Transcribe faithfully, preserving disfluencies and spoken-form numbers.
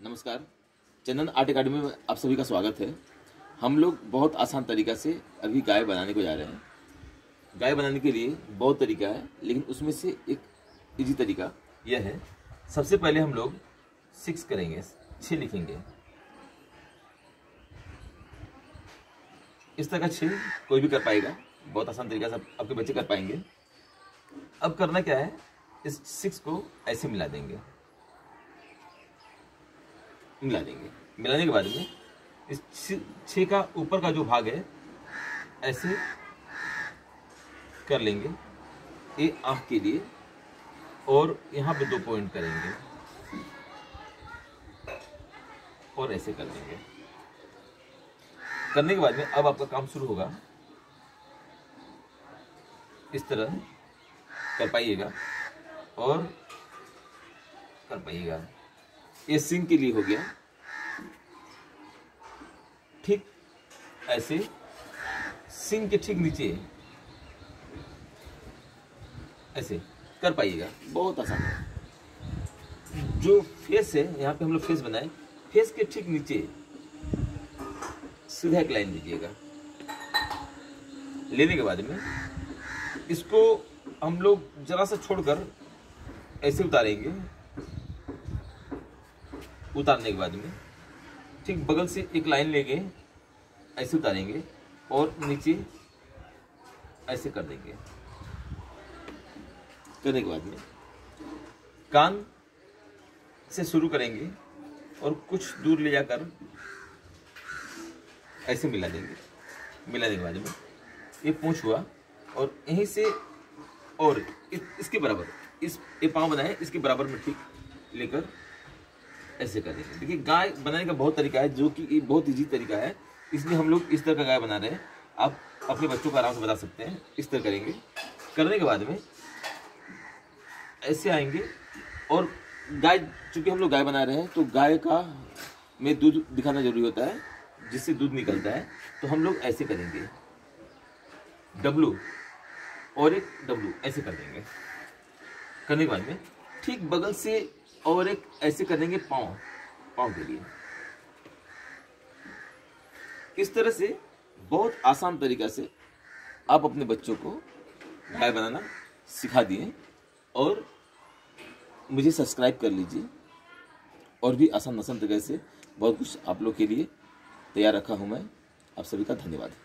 नमस्कार, चंदन art academy में आप सभी का स्वागत है। हम लोग बहुत आसान तरीका से अभी गाय बनाने को जा रहे हैं। गाय बनाने के लिए बहुत तरीका है, लेकिन उसमें से एक इजी तरीका यह है। सबसे पहले हम लोग सिक्स करेंगे, छः लिखेंगे। इस तरह का छः कोई भी कर पाएगा, बहुत आसान तरीका से आपके बच्चे कर पाएंगे। अब करना क्या है, इस सिक्स को ऐसे मिला देंगे मिला देंगे मिलाने के बाद में इस छः का ऊपर का जो भाग है ऐसे कर लेंगे ये आँख के लिए, और यहाँ पे दो पॉइंट करेंगे और ऐसे कर देंगे। करने के बाद में अब आपका काम शुरू होगा। इस तरह कर पाइएगा और कर पाइएगा। ये सिंह के लिए हो गया। ठीक ऐसे सिंह के ठीक नीचे ऐसे कर पाइएगा, बहुत आसान है। जो फेस है, यहाँ पे हम लोग फेस बनाए, फेस के ठीक नीचे सीधा एक लाइन दीजिएगा। लेने के बाद में इसको हम लोग जरा सा छोड़कर ऐसे उतारेंगे। उतारने के बाद में ठीक बगल से एक लाइन लेंगे, ऐसे उतारेंगे और नीचे ऐसे कर देंगे। करने के बाद में कान से शुरू करेंगे और कुछ दूर ले जाकर ऐसे मिला देंगे। मिलाने के बाद में ये पूंछ हुआ, और यहीं से और इस, इसके बराबर इस ये पाँव बनाए, इसके बराबर में ठीक लेकर ऐसे कर देंगे। देखिए, गाय बनाने का बहुत तरीका है, जो कि बहुत इजी तरीका है, इसलिए हम लोग इस तरह का गाय बना रहे हैं। आप अपने बच्चों को आराम से बता सकते हैं। इस तरह करेंगे। करने के बाद में ऐसे आएंगे, और गाय, चूंकि हम लोग गाय बना रहे हैं तो गाय का में दूध दिखाना जरूरी होता है, जिससे दूध निकलता है। तो हम लोग ऐसे करेंगे, डब्लू और एक डब्लू ऐसे कर देंगे। करने के बाद में ठीक बगल से और एक ऐसे कर देंगे पाँव पाँव के लिए। इस तरह से बहुत आसान तरीका से आप अपने बच्चों को गाय बनाना सिखा दिए। और मुझे सब्सक्राइब कर लीजिए, और भी आसान आसान तरीके से बहुत कुछ आप लोग के लिए तैयार रखा हूं मैं। आप सभी का धन्यवाद।